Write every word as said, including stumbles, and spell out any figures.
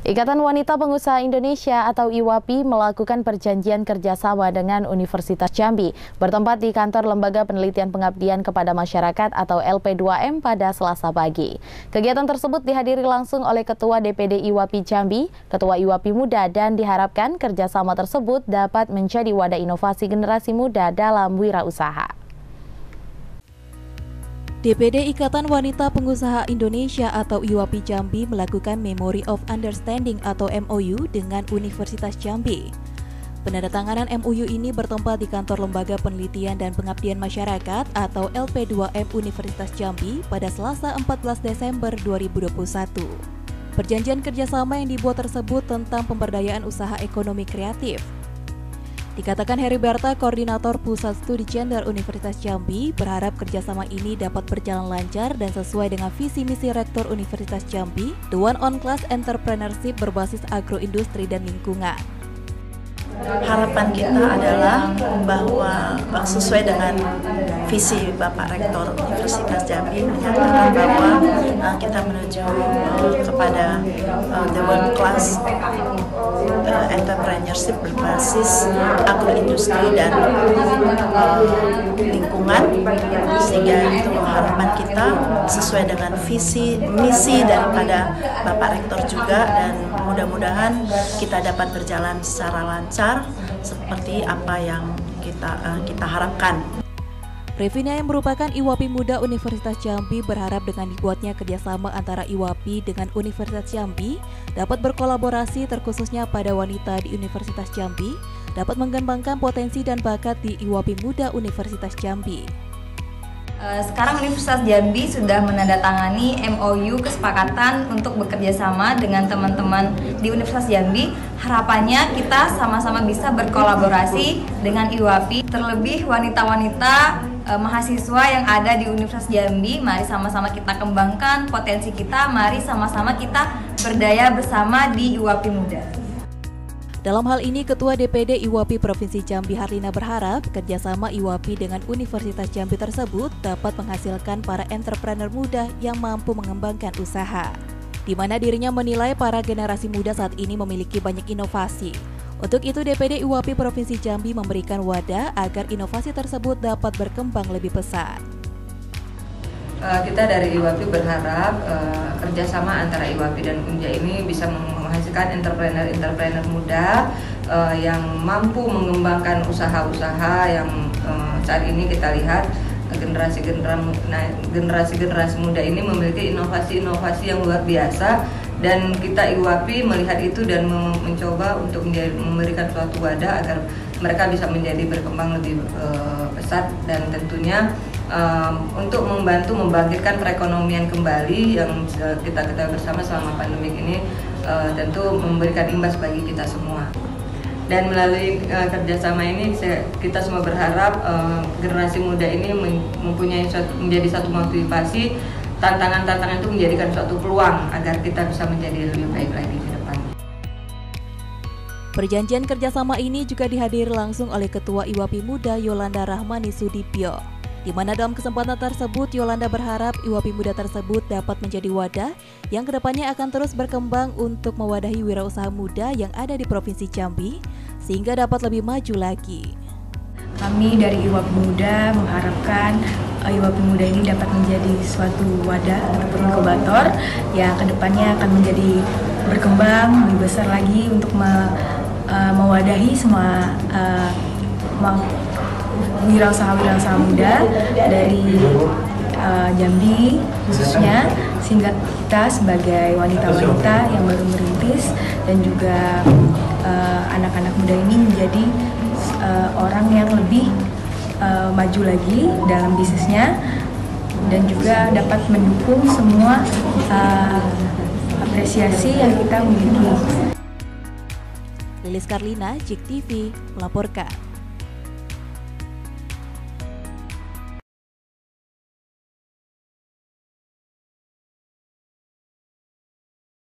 Ikatan Wanita Pengusaha Indonesia atau I W A P I melakukan perjanjian kerjasama dengan Universitas Jambi bertempat di kantor Lembaga Penelitian Pengabdian kepada Masyarakat atau L P dua M pada Selasa pagi. Kegiatan tersebut dihadiri langsung oleh Ketua D P D I W A P I Jambi, Ketua I W A P I Muda, dan diharapkan kerjasama tersebut dapat menjadi wadah inovasi generasi muda dalam wirausaha. D P D Ikatan Wanita Pengusaha Indonesia atau I W A P I Jambi melakukan Memory of Understanding atau M O U dengan Universitas Jambi. Penandatanganan M O U ini bertempat di kantor Lembaga Penelitian dan Pengabdian Masyarakat atau L P dua M Universitas Jambi pada Selasa empat belas Desember dua ribu dua puluh satu. Perjanjian kerjasama yang dibuat tersebut tentang pemberdayaan usaha ekonomi kreatif. Dikatakan Heriberta, Koordinator Pusat Studi Gender Universitas Jambi, berharap kerjasama ini dapat berjalan lancar dan sesuai dengan visi misi Rektor Universitas Jambi, The One on Class Entrepreneurship berbasis agroindustri dan lingkungan. Harapan kita adalah bahwa sesuai dengan visi Bapak Rektor Universitas Jambi menyatakan bahwa uh, kita menuju uh, kepada uh, the one class uh, entrepreneurship berbasis agroindustri dan uh, lingkungan, sehingga itu harapan kita sesuai dengan visi misi daripada Bapak Rektor juga, dan mudah-mudahan kita dapat berjalan secara lancar seperti apa yang kita uh, kita harapkan. Revina yang merupakan I W A P I Muda Universitas Jambi berharap dengan dibuatnya kerjasama antara I W A P I dengan Universitas Jambi dapat berkolaborasi terkhususnya pada wanita di Universitas Jambi, dapat mengembangkan potensi dan bakat di I W A P I Muda Universitas Jambi. Sekarang Universitas Jambi sudah menandatangani M O U kesepakatan untuk bekerja sama dengan teman-teman di Universitas Jambi. Harapannya kita sama-sama bisa berkolaborasi dengan I W A P I, terlebih wanita-wanita eh, mahasiswa yang ada di Universitas Jambi. Mari sama-sama kita kembangkan potensi kita, mari sama-sama kita berdaya bersama di I W A P I Muda. Dalam hal ini, Ketua D P D I W A P I Provinsi Jambi Harlina berharap kerjasama I W A P I dengan Universitas Jambi tersebut dapat menghasilkan para entrepreneur muda yang mampu mengembangkan usaha, di mana dirinya menilai para generasi muda saat ini memiliki banyak inovasi. Untuk itu, D P D I W A P I Provinsi Jambi memberikan wadah agar inovasi tersebut dapat berkembang lebih pesat. Uh, kita dari I W A P I berharap uh, kerjasama antara I W A P I dan U N J A ini bisa menghasilkan entrepreneur-entrepreneur muda uh, yang mampu mengembangkan usaha-usaha yang uh, saat ini kita lihat generasi-generasi muda ini memiliki inovasi-inovasi yang luar biasa, dan kita I W A P I melihat itu dan mencoba untuk menjadi, memberikan suatu wadah agar mereka bisa menjadi berkembang lebih uh, pesat, dan tentunya Um, untuk membantu membangkitkan perekonomian kembali yang uh, kita ketahui bersama selama pandemik ini uh, tentu memberikan imbas bagi kita semua. Dan melalui uh, kerjasama ini saya, kita semua berharap uh, generasi muda ini mempunyai suatu, menjadi satu motivasi, tantangan-tantangan itu menjadikan suatu peluang agar kita bisa menjadi lebih baik lagi ke depan. Perjanjian kerjasama ini juga dihadiri langsung oleh Ketua I W A P I Muda Yolanda Rahmani Sudipyo, di mana dalam kesempatan tersebut Yolanda berharap I W A P I Muda tersebut dapat menjadi wadah yang kedepannya akan terus berkembang untuk mewadahi wirausaha muda yang ada di Provinsi Jambi sehingga dapat lebih maju lagi. Kami dari I W A P I Muda mengharapkan I W A P I Muda ini dapat menjadi suatu wadah ataupun inkubator yang kedepannya akan menjadi berkembang lebih besar lagi untuk me, uh, mewadahi semua uh, wirausaha-wirausaha muda dari uh, Jambi khususnya, sehingga kita sebagai wanita-wanita yang baru merintis dan juga uh, anak-anak muda ini menjadi uh, orang yang lebih uh, maju lagi dalam bisnisnya, dan juga dapat mendukung semua uh, apresiasi yang kita miliki. Lilis Karlina, J I K T V melaporkan.